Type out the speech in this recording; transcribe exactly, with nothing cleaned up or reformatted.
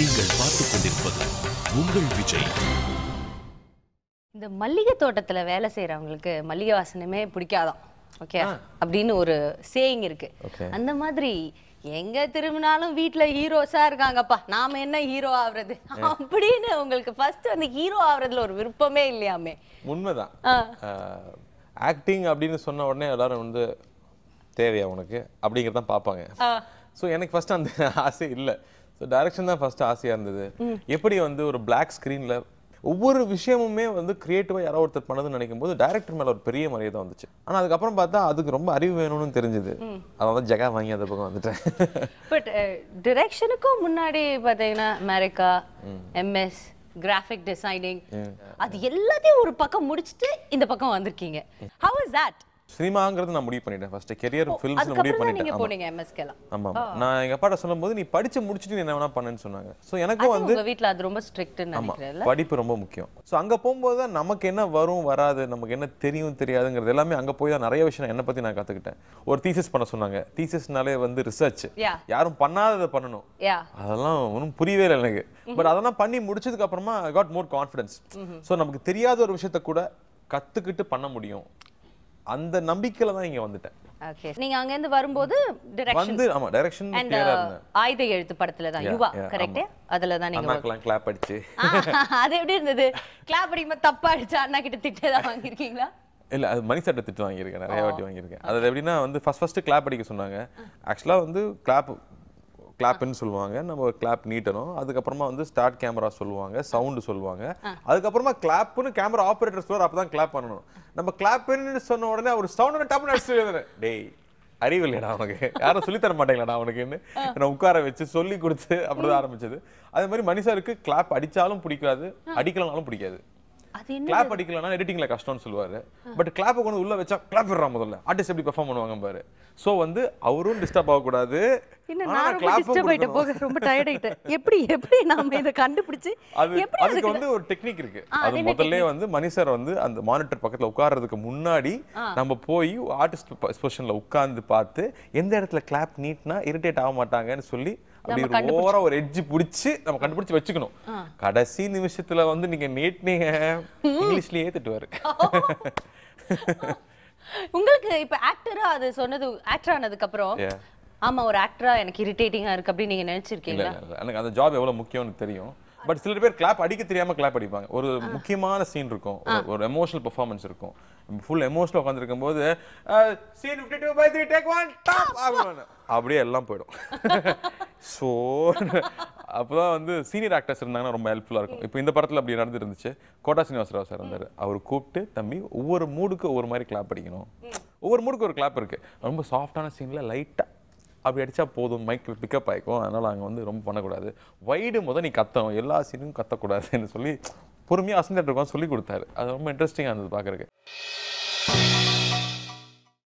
நீங்கள் பார்த்துக் கொண்டிருப்பது உங்கள் விஜய். இந்த மல்லிகை தோட்டத்துல வேலை செய்யறவங்களுக்கு மல்லிகை வாசனமே பிடிக்காதான், ஓகே அப்படின்னு ஒரு சேயிங் இருக்கு. அந்த மாதிரி எங்க திரும்பினாலும் வீட்டுல ஹீரோஸா இருக்காங்கப்பா, நாம என்ன ஹீரோ ஆகுறது அப்படின்னு உங்களுக்கு ஃபர்ஸ்ட் வந்து ஹீரோ ஆகுறதுல ஒரு விருப்பமே இல்லையாமே? உண்மைதான். ஆக்டிங் அப்படின்னு சொன்ன உடனே எல்லாரும் வந்து தேவையா உனக்கு அப்படிங்கிறதான் பார்ப்பாங்க. ஸோ எனக்கு ஃபர்ஸ்ட் அந்த ஆசை இல்லை. ஸோ டைரக்ஷன் தான் ஃபர்ஸ்ட் ஆசையாக இருந்தது. எப்படி வந்து ஒரு பிளாக் ஸ்க்ரீனில் ஒவ்வொரு விஷயமுமே வந்து கிரியேட்டிவாக யாரோ ஒருத்தர் பண்ணதுன்னு நினைக்கும் போது டைரக்டர் மேலே ஒரு பெரிய மரியாதை வந்துச்சு. ஆனால் அதுக்கப்புறம் பார்த்தா அதுக்கு ரொம்ப அறிவு வேணும்னு தெரிஞ்சுது. அதான் ஜெகா வாங்கி அந்த பக்கம் வந்துட்டேன். பட் டிரெக்ஷனுக்கும் முன்னாடி பார்த்தீங்கன்னா அமெரிக்கா, எம்எஸ், கிராஃபிக் டிசைனிங், அது எல்லாத்தையும் ஒரு பக்கம் முடிச்சுட்டு இந்த பக்கம் வந்திருக்கீங்க. How is that? சினிமாங்கிறது நான் முடிவு பண்ணிட்டேன். ஃபர்ஸ்ட் கெரியர் ஃபிலிம்ஸ்ல முடிவு பண்ணிட்டேன். நீங்க போனீங்க எம்எஸ்கேல. ஆமா. நான் எங்க அப்பாட்ட சொல்லும்போது நீ படிச்சு முடிச்சிட்டு நீ என்ன வேணா பண்ணுன்னு சொன்னாங்க. சோ எனக்கும் வந்து உங்க வீட்ல அது ரொம்ப ஸ்ட்ரிக்ட்னு நினைக்கிறேன்ல. படிப்பு ரொம்ப முக்கியம். சோ அங்க போயும்போது நமக்கு என்ன வரும் வராது, நமக்கு என்ன தெரியும் தெரியாதுங்கிறது எல்லாமே அங்க போய் தான் நிறைய விஷயம் என்ன பத்தி நான் கத்துக்கிட்டேன். ஒரு தீசிஸ் பண்ண சொன்னாங்க. தீசிஸ்னாலே வந்து ரிசர்ச். யாரும் பண்ணாததை பண்ணணும். அதெல்லாம் ஒன்றும் புரியவே இல்லை எனக்கு. பட் அதெல்லாம் பண்ணி முடிச்சதுக்கு அப்புறமா I got more confidence. So நமக்கு தெரியாத ஒரு விஷயத்தை கூட கத்துக்கிட்டு பண்ண முடியும். அந்த நம்பிக்கையில தான் இங்க வந்துட்டேன். ஓகே. நீங்க அங்க இருந்து வரும்போது டைரக்ஷன் வந்து ஆமா டைரக்ஷன் கிளியரா இருந்தேன். ஆயுத எழுத்து படத்துல தான் யுவா கரெக்ட்? அதுல தான் நீங்க அண்ணாக்கெல்லாம் கிளாப் அடிச்சு. அது எப்படி இருந்தது? கிளாப் அடிக்கும்போது தப்பா அடிச்சா அண்ணா கிட்ட திட்டு தான் வாங்கிருக்கீங்களா? இல்ல அது மணி சட்டை திட்டு வாங்கியிருக்கேன், நிறைய வாட்டி வாங்கியிருக்கேன். அது எப்படின்னா வந்து ஃபர்ஸ்ட் ஃபர்ஸ்ட் கிளாப் அடிக்க சொன்னாங்க. ஆக்சுவலா வந்து கிளாப் கிளாப்னு சொல்லுவாங்க, நம்ம கிளாப் நீட்டணும். அதுக்கப்புறமா வந்து ஸ்டார்ட் கேமரா சொல்லுவாங்க, சவுண்டு சொல்லுவாங்க. அதுக்கப்புறமா கிளாப்னு கேமரா ஆப்ரேட்டர் சொல்லுவார், அப்போ தான் கிளாப் பண்ணணும். நம்ம கிளாப்னு சொன்ன உடனே ஒரு சவுண்டு டப்புன்னு அடிச்சு டேய் அறிவு இல்லைடா உனக்கு, யாரும் சொல்லித்தர மாட்டேங்களாடா உனக்குன்னு நான் உட்கார வச்சு சொல்லி கொடுத்து அப்படிதான் ஆரம்பிச்சது. அதே மாதிரி மனுஷருக்கு கிளாப் அடிச்சாலும் பிடிக்காது, அடிக்கலனாலும் பிடிக்காது. கிளாப் அடிக்கலன்னா எடிட்டிங்ல கஷ்டம்னு சொல்லுவாரு. பட் கிளாப் கொண்டு உள்ள வச்சா கிளாப் விடுறா முதல்ல ஆர்டிஸ்ட் எப்படி பெர்ஃபார்ம் பண்ணுவாங்க பாரு. சோ வந்து அவரும் டிஸ்டர்ப் ஆக கூடாது. ரொம்ப டயர்ட் ஆயிட்டேன். எப்படி எப்படி நாம இத கண்டுபிடிச்சு எப்படி அதுக்கு வந்து ஒரு டெக்னிக் இருக்கு. அது முதல்லயே வந்து மனிஷர் வந்து அந்த மானிட்டர் பக்கத்துல உட்கார்றதுக்கு முன்னாடி நம்ம போய் ஆர்டிஸ்ட் பொசிஷன்ல உட்கார்ந்து பார்த்து எந்த இடத்துல கிளாப் நீட்னா இரிட்டேட் ஆக மாட்டாங்கன்னு சொல்லி அப்படி ஓவரா ஒரு எட்ஜ் பிடிச்சி நம்ம கண்டுபிடிச்சு வச்சுக்கணும். கடைசி நிமிஷத்துல வந்து நீங்க நீட்னீங்க இங்கிலீஷ்லயே திட்டுவாரு. உங்களுக்கு இப்ப ஆக்டரா அது சொன்னது ஆக்டர் ஆனதுக்கு அப்புறம் ஆமா ஒரு ஆக்டரா எனக்கு இரிட்டேட்டிங்கா இருக்கு அப்படி நீங்க நினைச்சிருக்கீங்களா? எனக்கு அந்த ஜாப் எவ்வளவு முக்கியம்னு தெரியும். பட் சில பேர் கிளாப் அடிக்க தெரியாம கிளாப் அடிப்பாங்க. ஒரு முக்கியமான சீன் இருக்கும், ஒரு எமோஷனல் பெர்ஃபார்மன்ஸ் இருக்கும். ஃபுல் எமோஷனல் உட்கார்ந்திருக்கும் போது scene fifty two by three take one top அப்படியே எல்லாம் போயிடும். ஸோ அப்போதான் வந்து சீனியர் ஆக்டர்ஸ் இருந்தாங்கன்னா ரொம்ப ஹெல்ப்ஃபுல்லாக இருக்கும். இப்போ இந்த படத்தில் அப்படி நடந்து இருந்துச்சு. கோட்டா சீனிவாசராவ் சார் இருந்தார். அவர் கூப்பிட்டு தம்பி ஒவ்வொரு மூடுக்கு ஒவ்வொரு மாதிரி கிளாப் அடிக்கணும், ஒவ்வொரு மூடுக்கு ஒரு கிளாப் இருக்கு. ரொம்ப சாஃப்டான சீனில் லைட்டாக அப்படி அடித்தா போதும், மைக் பிக்கப் ஆகிக்கும். அதனால் அங்கே வந்து ரொம்ப பண்ணக்கூடாது. வைடு முதல் நீ கத்தணும், எல்லா சீனும் கத்தக்கூடாதுன்னு சொல்லி பொறுமையாக அசந்திட்டு இருக்கோம் சொல்லி கொடுத்தாரு. அது ரொம்ப இன்ட்ரெஸ்டிங்காக இருந்தது பார்க்குறதுக்கு.